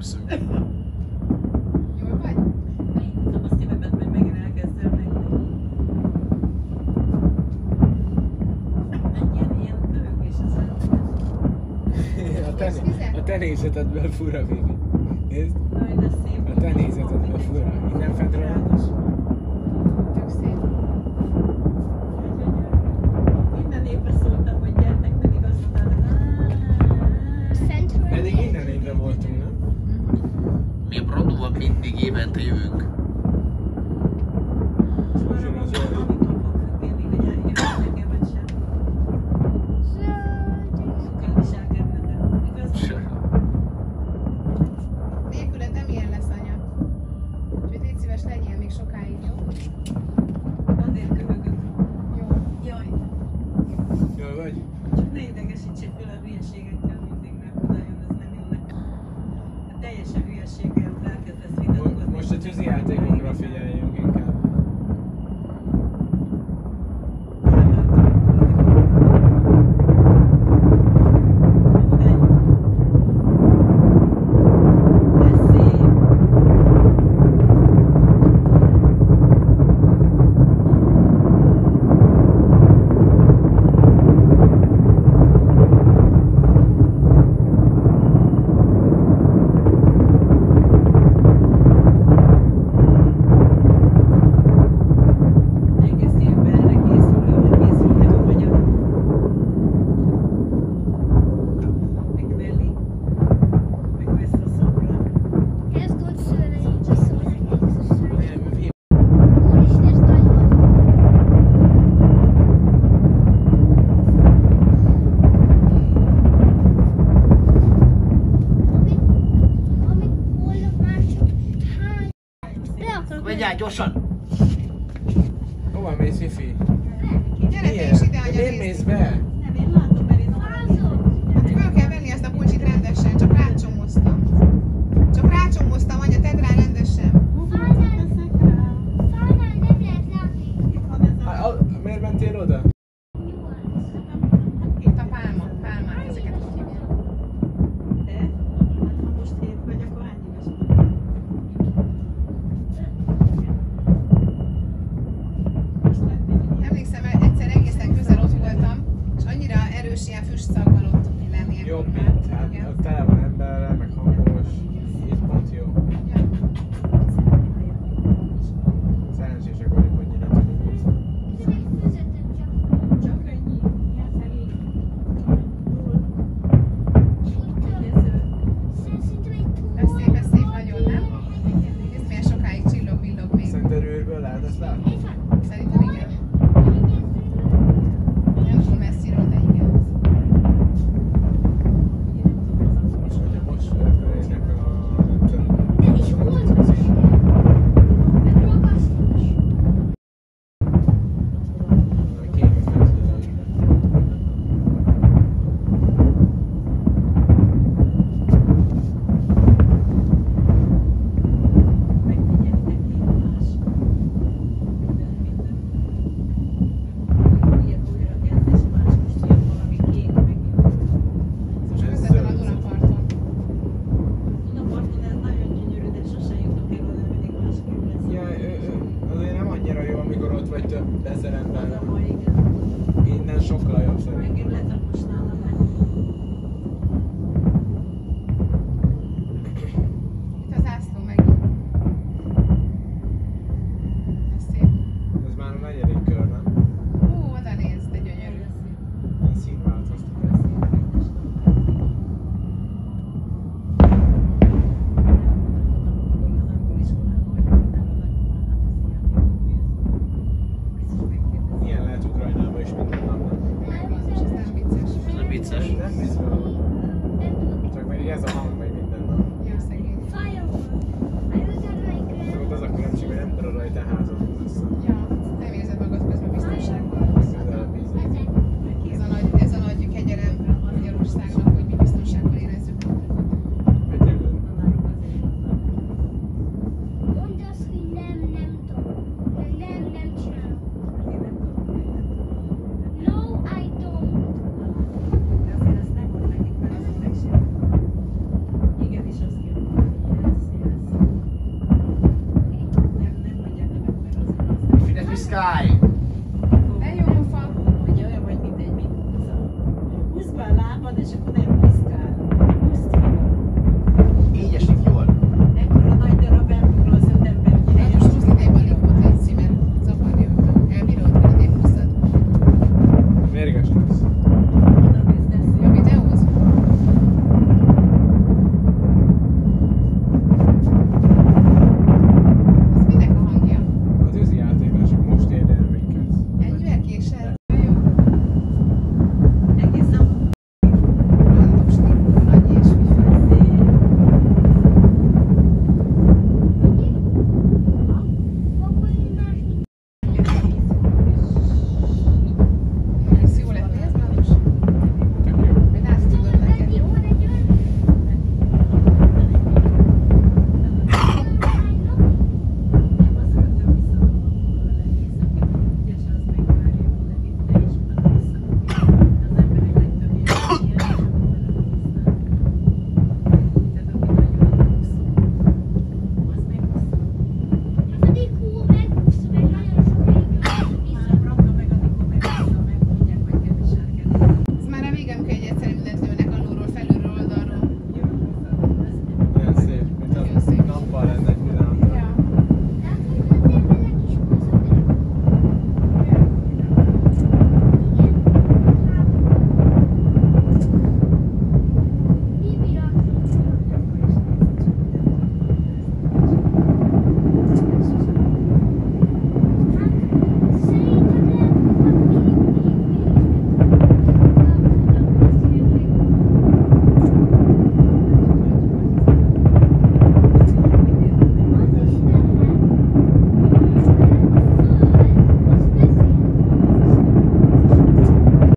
háromszög. Jól vagy? Nem azt szívemet, mert megint elkezdtél megni. Ilyen pörögés az A te nézetetből fura, Vivi. Nézd. Aj, de szép. A te nézetetből fura. Innen fentről látos. Tök szép. Minden évben szóltam, hogy gyertek, pedig azt mondtátok. Pedig innen évre voltunk, nem? Mi a Bradóval mindig évente jövünk. Nélküled nem ilyen lesz, anya. Úgyhogy légy szíves, legyél még sokáig, jó? Azért köhögök. Jó. Jaj, Jól vagy? csak ne idegesítsék fel a hülyeségekkel mindig, mert nagyon ez nem jó nekem. A teljesen hülyeséggel elkezdesz vitatkozni. Most a tűzi játékokra figyeljünk inkább. Vegyál gyorsan! Hova mész, Fifi? Gyere te is ide, anya, Miért mész be? Nem, én látom, mert én alázom. Hát föl kell venni ezt a pulcsit rendesen, csak rácsomoztam. Csak rácsomoztam, anya, tedd rá rendesen. Miért mentél oda? Itt a pálmák, ezeket hogy hívják. De? Hát ha most 7 vagy, akkor hány éves vagy? Most lettél. Emlékszem, egyszer egészen közel ott voltam, és annyira erős ilyen füstszaggal ott lennél. Jobb itt, hát ott tele van emberrel, meg hangos. Itt pont jó. Ja. Szerencsések vagyunk, hogy nyílt tudunk. Csak ennyi. Ilyen szegény. Ez szép nagyon, nem? Nézd, milyen sokáig csillog-villog még. Szentderőrből lehet ezt látni?